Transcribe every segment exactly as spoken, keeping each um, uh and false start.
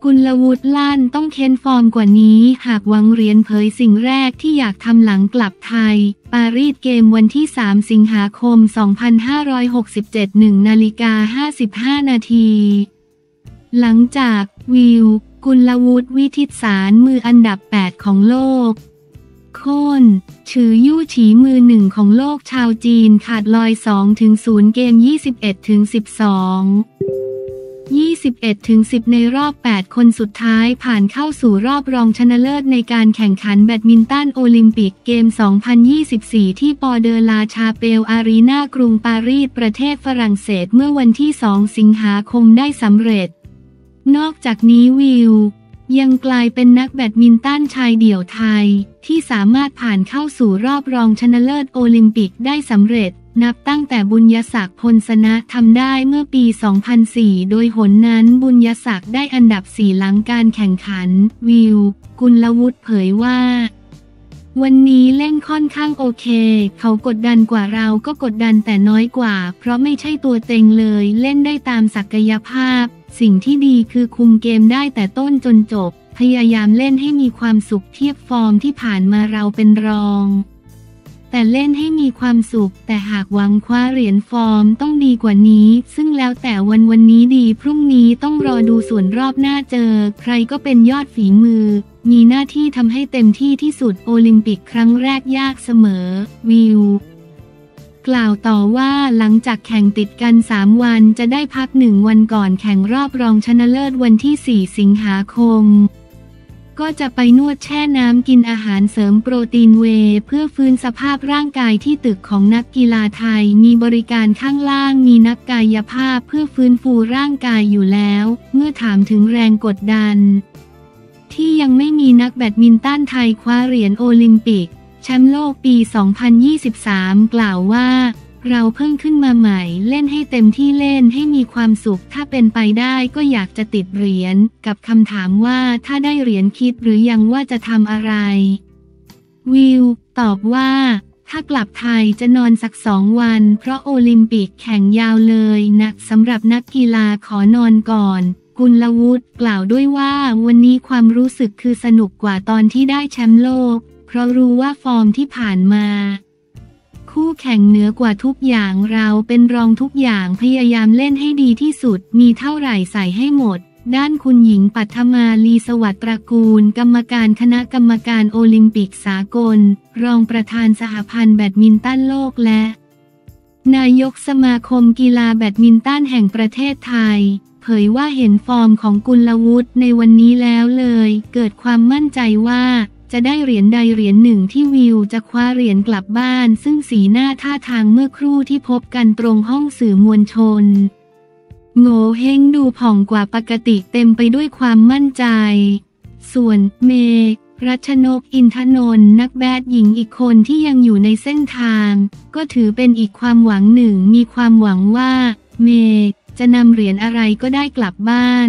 กุลวุฒิลั่นต้องเค้นฟอร์มกว่านี้หากหวังเหรียญเผยสิ่งแรกที่อยากทำหลังกลับไทยปารีสเกมวันที่สามสิงหาคมสองพันห้าร้อยหกสิบเจ็ด หนึ่งนาฬิกาห้าสิบห้านาทีหลังจากวิวกุลวุฒิวิทิตสารมืออันดับแปดของโลกโค่นฉือยู่ฉีมือหนึ่งของโลกชาวจีนขาดลอย สองถึงศูนย์ เกม ยี่สิบเอ็ดถึงสิบสอง ยี่สิบเอ็ดถึงสิบ ในรอบ แปด คนสุดท้ายผ่านเข้าสู่รอบรองชนะเลิศในการแข่งขันแบดมินตันโอลิมปิกเกม สองพันยี่สิบสี่ ที่ปอเดอลาชาเปลอารีนากรุงปารีสประเทศฝรั่งเศสเมื่อวันที่ สอง สิงหาคมได้สำเร็จนอกจากนี้วิวยังกลายเป็นนักแบดมินตันชายเดี่ยวไทยที่สามารถผ่านเข้าสู่รอบรองชนะเลิศโอลิมปิกได้สำเร็จนับตั้งแต่บุญยศักดิ์พลสนะทำได้เมื่อปี สองพันสี่ โดยหนนั้นบุญยศักดิ์ได้อันดับสี่หลังการแข่งขันวิวกุลวุฒิเผยว่าวันนี้เล่นค่อนข้างโอเคเขากดดันกว่าเราก็กดดันแต่น้อยกว่าเพราะไม่ใช่ตัวเต็งเลยเล่นได้ตามศักยภาพสิ่งที่ดีคือคุมเกมได้แต่ต้นจนจบพยายามเล่นให้มีความสุขเทียบฟอร์มที่ผ่านมาเราเป็นรองแต่เล่นให้มีความสุขแต่หากหวังคว้าเหรียญฟอร์มต้องดีกว่านี้ซึ่งแล้วแต่วันวันนี้ดีพรุ่งนี้ต้องรอดูส่วนรอบหน้าเจอใครก็เป็นยอดฝีมือมีหน้าที่ทำให้เต็มที่ที่สุดโอลิมปิกครั้งแรกยากเสมอวิวกล่าวต่อว่าหลังจากแข่งติดกันสามวันจะได้พักหนึ่งวันก่อนแข่งรอบรองชนะเลิศวันที่สี่สิงหาคมก็จะไปนวดแช่น้ำกินอาหารเสริมโปรตีนเวย์เพื่อฟื้นสภาพร่างกายที่ตึกของนักกีฬาไทยมีบริการข้างล่างมีนักกายภาพเพื่อฟื้นฟูร่างกายอยู่แล้วเมื่อถามถึงแรงกดดันที่ยังไม่มีนักแบดมินตันไทยคว้าเหรียญโอลิมปิกแชมป์โลกปี สองพันยี่สิบสาม กล่าวว่าเราเพิ่งขึ้นมาใหม่เล่นให้เต็มที่เล่นให้มีความสุขถ้าเป็นไปได้ก็อยากจะติดเหรียญกับคำถามว่าถ้าได้เหรียญคิดหรือยังว่าจะทำอะไรวิวตอบว่าถ้ากลับไทยจะนอนสักสองวันเพราะโอลิมปิกแข่งยาวเลยนะสำหรับนักกีฬาขอนอนก่อนกุลวุฒิกล่าวด้วยว่าวันนี้ความรู้สึกคือสนุกกว่าตอนที่ได้แชมป์โลกเพราะรู้ว่าฟอร์มที่ผ่านมาคู่แข่งเหนือกว่าทุกอย่างเราเป็นรองทุกอย่างพยายามเล่นให้ดีที่สุดมีเท่าไหร่ใส่ให้หมดด้านคุณหญิงปัทมาลีสวัสดิ์ตระกูลกรรมการคณะกรรมการโอลิมปิกสากลรองประธานสหพันธ์แบดมินตันโลกและนายกสมาคมกีฬาแบดมินตันแห่งประเทศไทยเผยว่าเห็นฟอร์มของกุลวุฒิในวันนี้แล้วเลยเกิดความมั่นใจว่าจะได้เหรียญใดเหรียญหนึ่งที่วิวจะคว้าเหรียญกลับบ้านซึ่งสีหน้าท่าทางเมื่อครู่ที่พบกันตรงห้องสื่อมวลชนโง่เฮงดูผ่องกว่าปกติเต็มไปด้วยความมั่นใจส่วนเมย์รัชนกอินทนนท์นักแบดหญิงอีกคนที่ยังอยู่ในเส้นทางก็ถือเป็นอีกความหวังหนึ่งมีความหวังว่าเมย์จะนำเหรียญอะไรก็ได้กลับบ้าน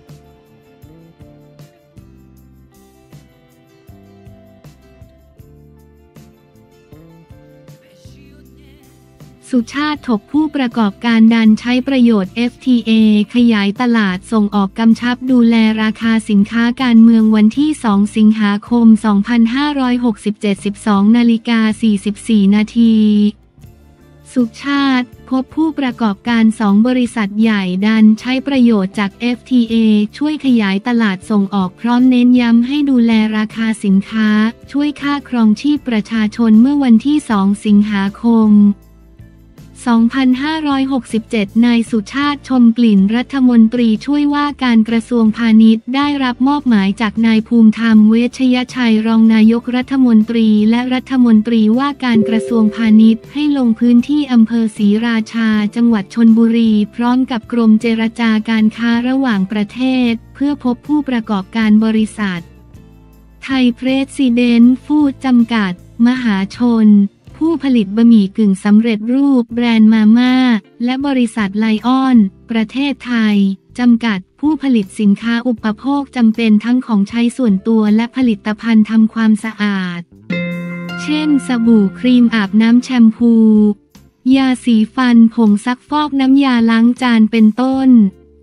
สุชาติถกผู้ประกอบการดันใช้ประโยชน์ เอฟ ที เอ ขยายตลาดส่งออกกำชับดูแลราคาสินค้าการเมืองวันที่ สอง สิงหาคม สองพันห้าร้อยหกสิบเจ็ด สิบสองนาฬิกาสี่สิบสี่นาทีสุชาติพบผู้ประกอบการสองบริษัทใหญ่ดันใช้ประโยชน์จาก เอฟ ที เอ ช่วยขยายตลาดส่งออกพร้อมเน้นย้ำให้ดูแลราคาสินค้าช่วยค่าครองชีพประชาชนเมื่อวันที่ สอง สิงหาคม สองพันห้าร้อยหกสิบเจ็ด นายสุชาติชมกลิ่นรัฐมนตรีช่วยว่าการกระทรวงพาณิชย์ได้รับมอบหมายจากนายภูมิธรรมเวชยชัยรองนายกรัฐมนตรีและรัฐมนตรีว่าการกระทรวงพาณิชย์ให้ลงพื้นที่อำเภอศรีราชาจังหวัดชลบุรีพร้อมกับกรมเจรจาการค้าระหว่างประเทศเพื่อพบผู้ประกอบการบริษัทไทยเพรสิเดนต์ฟู้ดจำกัดมหาชนผู้ผลิตบะหมี่กึ่งสำเร็จรูปแบรนด์มาม่าและบริษัทไลออนประเทศไทยจำกัดผู้ผลิตสินค้าอุปโภคจำเป็นทั้งของใช้ส่วนตัวและผลิตภัณฑ์ทำความสะอาดเช่นสบู่ครีมอาบน้ำแชมพูยาสีฟันผงซักฟอกน้ำยาล้างจานเป็นต้น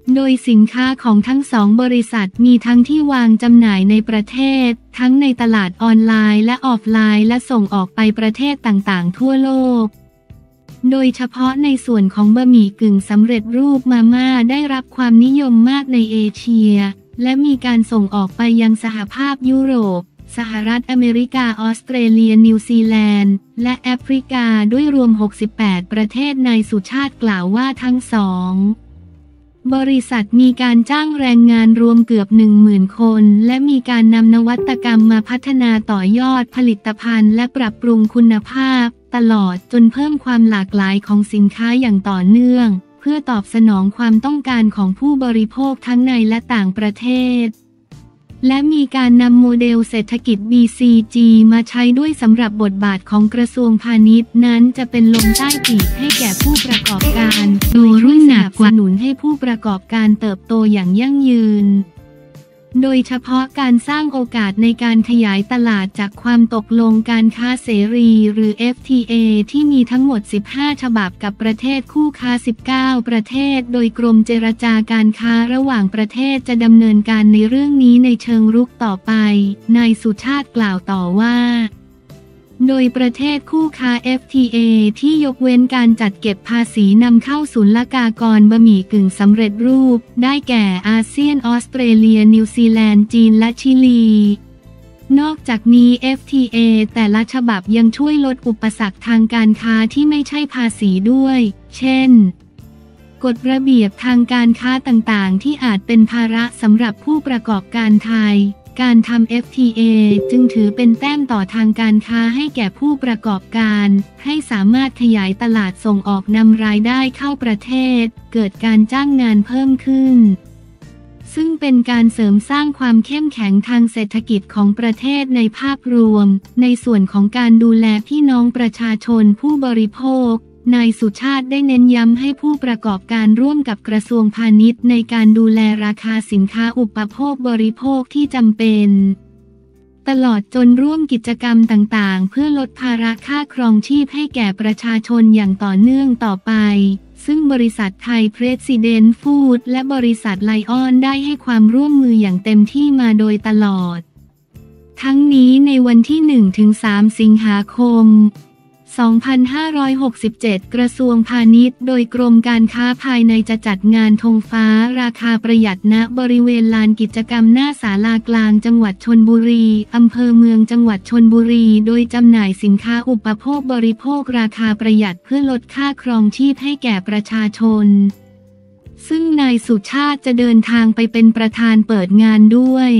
โดยสินค้าของทั้งสองบริษัทมีทั้งที่วางจำหน่ายในประเทศทั้งในตลาดออนไลน์และออฟไลน์และส่งออกไปประเทศต่างๆทั่วโลกโดยเฉพาะในส่วนของบะหมี่กึ่งสำเร็จรูปมาม่าได้รับความนิยมมากในเอเชียและมีการส่งออกไปยังสหภาพยุโรปสหรัฐอเมริกาออสเตรเลียนิวซีแลนด์และแอฟริกาด้วยรวมหกสิบแปดประเทศนายสุชาติกล่าวว่าทั้งสองบริษัทมีการจ้างแรงงานรวมเกือบ หนึ่งหมื่น คนและมีการนำนวัตกรรมมาพัฒนาต่อยอดผลิตภัณฑ์และปรับปรุงคุณภาพตลอดจนเพิ่มความหลากหลายของสินค้าอย่างต่อเนื่องเพื่อตอบสนองความต้องการของผู้บริโภคทั้งในและต่างประเทศและมีการนำโมเดลเศรษฐกิจ บี ซี จี มาใช้ด้วยสำหรับบทบาทของกระทรวงพาณิชย์นั้นจะเป็นลมใต้ปีกให้แก่ผู้ประกอบการโดยรุ่นหนักกว่าหนุนให้ผู้ประกอบการเติบโตอย่างยั่งยืนโดยเฉพาะการสร้างโอกาสในการขยายตลาดจากความตกลงการค้าเสรีหรือ เอฟ ที เอ ที่มีทั้งหมดสิบห้าฉบับกับประเทศคู่ค้าสิบเก้าประเทศโดยกรมเจรจาการค้าระหว่างประเทศจะดำเนินการในเรื่องนี้ในเชิงรุกต่อไปนายสุชาติกล่าวต่อว่าโดยประเทศคู่ค้า เอฟ ที เอ ที่ยกเว้นการจัดเก็บภาษีนำเข้าศุลกากรบะหมี่กึ่งสำเร็จรูปได้แก่อาเซียนออสเตรเลียนิวซีแลนด์จีนและชิลีนอกจากนี้ เอฟ ที เอ แต่ละฉบับยังช่วยลดอุปสรรคทางการค้าที่ไม่ใช่ภาษีด้วยเช่นกฎระเบียบทางการค้าต่างๆที่อาจเป็นภาระสำหรับผู้ประกอบการไทยการทำ เอฟ ที เอ จึงถือเป็นแต้มต่อทางการค้าให้แก่ผู้ประกอบการให้สามารถขยายตลาดส่งออกนำรายได้เข้าประเทศเกิดการจ้างงานเพิ่มขึ้นซึ่งเป็นการเสริมสร้างความเข้มแข็งทางเศรษฐกิจของประเทศในภาพรวมในส่วนของการดูแลพี่น้องประชาชนผู้บริโภคนายสุชาติได้เน้นย้ำให้ผู้ประกอบการร่วมกับกระทรวงพาณิชย์ในการดูแลราคาสินค้าอุปโภคบริโภคที่จำเป็นตลอดจนร่วมกิจกรรมต่างๆเพื่อลดภาระค่าครองชีพให้แก่ประชาชนอย่างต่อเนื่องต่อไปซึ่งบริษัทไทยเพรสิเดนต์ฟู้ดและบริษัทไลออนได้ให้ความร่วมมืออย่างเต็มที่มาโดยตลอดทั้งนี้ในวันที่ หนึ่งถึงสาม สิงหาคมสองพันห้าร้อยหกสิบเจ็ด กระทรวงพาณิชย์โดยกรมการค้าภายในจะจัดงานธงฟ้าราคาประหยัดณบริเวณลานกิจกรรมหน้าศาลากลางจังหวัดชลบุรีอำเภอเมืองจังหวัดชลบุรีโดยจำหน่ายสินค้าอุปโภคบริโภคราคาประหยัดเพื่อลดค่าครองชีพให้แก่ประชาชนซึ่งนายสุชาติจะเดินทางไปเป็นประธานเปิดงานด้วย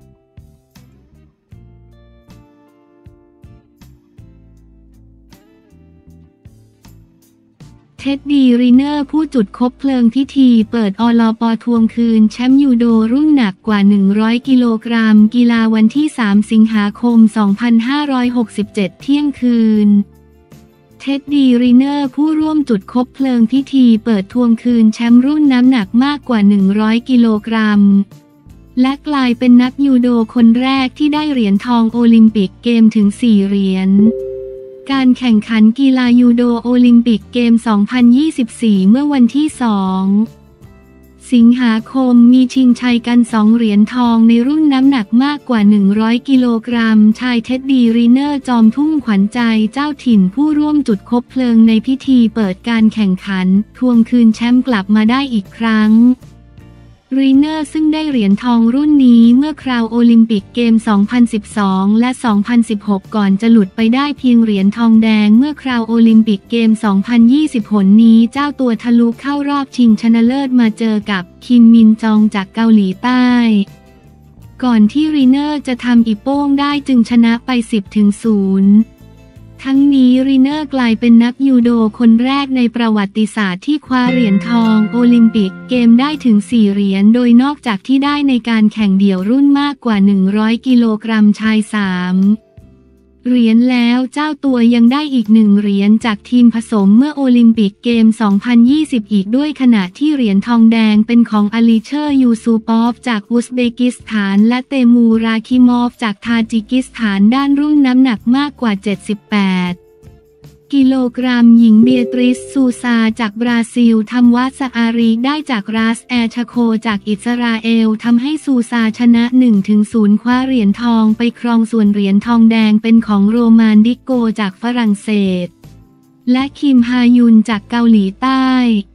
เท็ดดี้รีเนอร์ผู้จุดคบเพลิงพิธีเปิดอลป.ทวงคืนแชมป์ยูโดรุ่นหนักกว่าหนึ่งร้อยกิโลกรัมกีฬาวันที่สามสิงหาคมสองพันห้าร้อยหกสิบเจ็ดเที่ยงคืนเท็ดดี้รีเนอร์ผู้ร่วมจุดคบเพลิงพิธีเปิดทวงคืนแชมป์รุ่นน้ำหนักมากกว่าหนึ่งร้อยกิโลกรัมและกลายเป็นนักยูโดคนแรกที่ได้เหรียญทองโอลิมปิกเกมถึงสี่เหรียญการแข่งขันกีฬายูโดโอลิมปิกเกม สองพันยี่สิบสี่ เมื่อวันที่ สองสิงหาคมมีชิงชัยกันสองเหรียญทองในรุ่นน้ำหนักมากกว่าหนึ่งร้อยกิโลกรัมชายเท็ดดี้รีเนอร์จอมทุ่งขวัญใจเจ้าถิ่นผู้ร่วมจุดคบเพลิงในพิธีเปิดการแข่งขันทวงคืนแชมป์กลับมาได้อีกครั้งรีเนอร์ซึ่งได้เหรียญทองรุ่นนี้เมื่อคราวโอลิมปิกเกม สองพันสิบสอง และ สองพันสิบหก ก่อนจะหลุดไปได้เพียงเหรียญทองแดงเมื่อคราวโอลิมปิกเกม สองพันยี่สิบ หนนี้เจ้าตัวทะลุเข้ารอบชิงชนะเลิศมาเจอกับคิมมินจองจากเกาหลีใต้ก่อนที่รีเนอร์จะทำอีโป้งได้จึงชนะไป สิบถึงศูนย์ ทั้งนี้รีเนอร์กลายเป็นนักยูโดคนแรกในประวัติศาสตร์ที่คว้าเหรียญทองโอลิมปิกเกมได้ถึงสี่เหรียญโดยนอกจากที่ได้ในการแข่งเดี่ยวรุ่นมากกว่าหนึ่งร้อยกิโลกรัมชายสามเหรียญแล้วเจ้าตัวยังได้อีกหนึ่งเหรียญจากทีมผสมเมื่อโอลิมปิกเกม สองพันยี่สิบ อีกด้วยขณะที่เหรียญทองแดงเป็นของอลีเชอร์ยูซูปอฟจากอุซเบกิสถานและเตมูราคิมอฟจากทาจิกิสถานด้านรุ่นน้ำหนักมากกว่าเจ็ดสิบแปดกิโลกรัมหญิงเบียตริสซูซาจากบราซิลทำวัดสอารีได้จากรัสแอชโคจากอิสราเอลทำให้ซูซาชนะ หนึ่งถึงศูนย์ คว้าเหรียญทองไปครองส่วนเหรียญทองแดงเป็นของโรมานดิโกจากฝรั่งเศสและคิมฮายุนจากเกาหลีใต้